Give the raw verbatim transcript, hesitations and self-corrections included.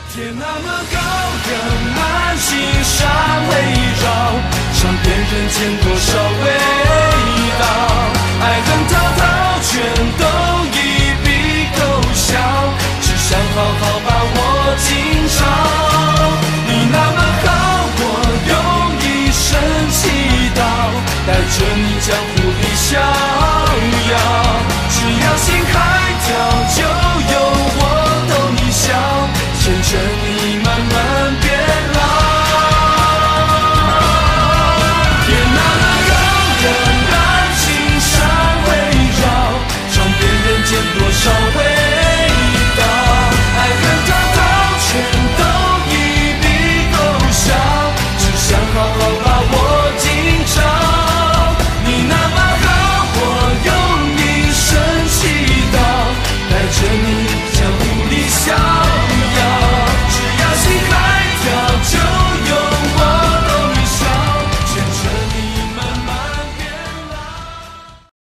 天那么高，人满心上围绕，尝遍人间多少味道，爱恨滔滔全都